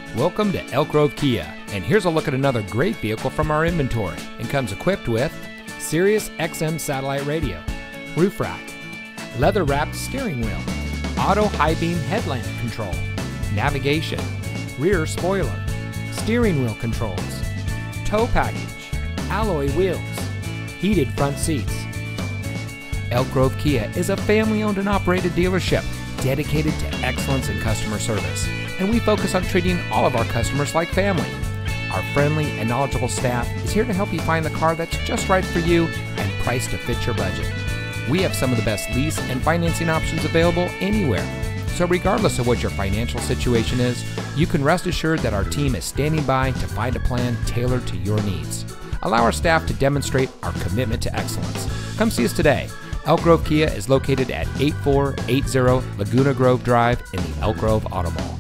Welcome to Elk Grove Kia, and here's a look at another great vehicle from our inventory, and comes equipped with Sirius XM satellite radio, roof rack, leather-wrapped steering wheel, auto high beam headlamp control, navigation, rear spoiler, steering wheel controls, tow package, alloy wheels, heated front seats. Elk Grove Kia is a family-owned and operated dealership dedicated to excellence in customer service, and we focus on treating all of our customers like family. Our friendly and knowledgeable staff is here to help you find the car that's just right for you and priced to fit your budget. We have some of the best lease and financing options available anywhere. So regardless of what your financial situation is, you can rest assured that our team is standing by to find a plan tailored to your needs. Allow our staff to demonstrate our commitment to excellence. Come see us today. Elk Grove Kia is located at 8480 Laguna Grove Drive in the Elk Grove Auto Mall.